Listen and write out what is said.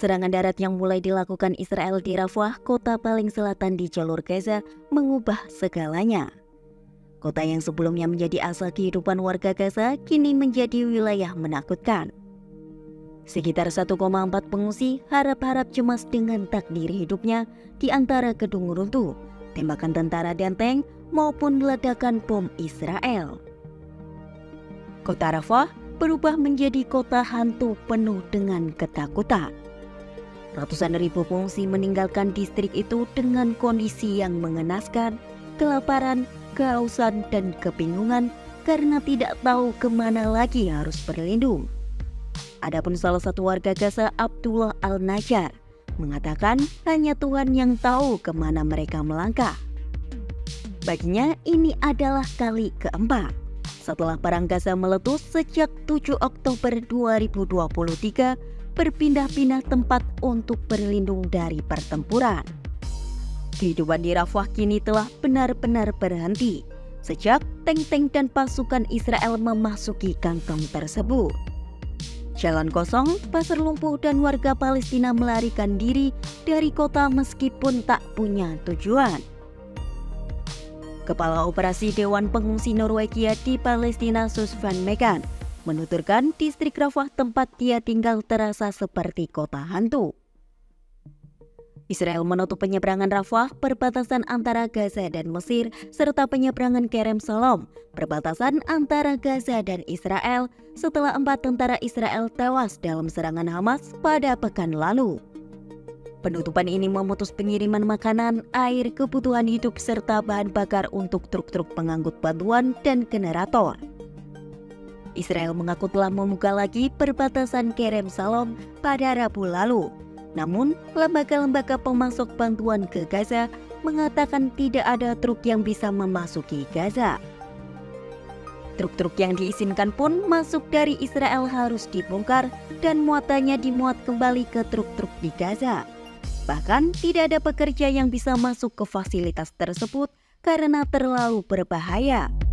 Serangan darat yang mulai dilakukan Israel di Rafah, kota paling selatan di jalur Gaza, mengubah segalanya. Kota yang sebelumnya menjadi asal kehidupan warga Gaza kini menjadi wilayah menakutkan. Sekitar 1,4 pengungsi harap-harap cemas dengan takdir hidupnya di antara gedung runtuh, tembakan tentara dan tank maupun ledakan bom Israel. Kota Rafah berubah menjadi kota hantu penuh dengan ketakutan. Ratusan ribu pengungsi meninggalkan distrik itu dengan kondisi yang mengenaskan, kelaparan, kehausan, dan kebingungan karena tidak tahu kemana lagi harus berlindung. Adapun salah satu warga Gaza, Abdullah Al-Najjar, mengatakan hanya Tuhan yang tahu kemana mereka melangkah. Baginya ini adalah kali keempat setelah perang Gaza meletus sejak 7 Oktober 2023, berpindah-pindah tempat untuk berlindung dari pertempuran. Kehidupan di Rafah kini telah benar-benar berhenti sejak tank-tank dan pasukan Israel memasuki kantong tersebut. Jalan kosong, pasar lumpuh, dan warga Palestina melarikan diri dari kota meskipun tak punya tujuan. Kepala Operasi Dewan Pengungsi Norwegia di Palestina, Sus van Megan, menuturkan distrik Rafah tempat dia tinggal terasa seperti kota hantu. Israel menutup penyeberangan Rafah, perbatasan antara Gaza dan Mesir, serta penyeberangan Kerem Shalom, perbatasan antara Gaza dan Israel, setelah 4 tentara Israel tewas dalam serangan Hamas pada pekan lalu. Penutupan ini memutus pengiriman makanan, air, kebutuhan hidup, serta bahan bakar untuk truk-truk pengangkut bantuan dan generator. Israel mengaku telah membuka lagi perbatasan Kerem Shalom pada Rabu lalu. Namun, lembaga-lembaga pemasok bantuan ke Gaza mengatakan tidak ada truk yang bisa memasuki Gaza. Truk-truk yang diizinkan pun masuk dari Israel harus dibongkar dan muatannya dimuat kembali ke truk-truk di Gaza. Bahkan tidak ada pekerja yang bisa masuk ke fasilitas tersebut karena terlalu berbahaya.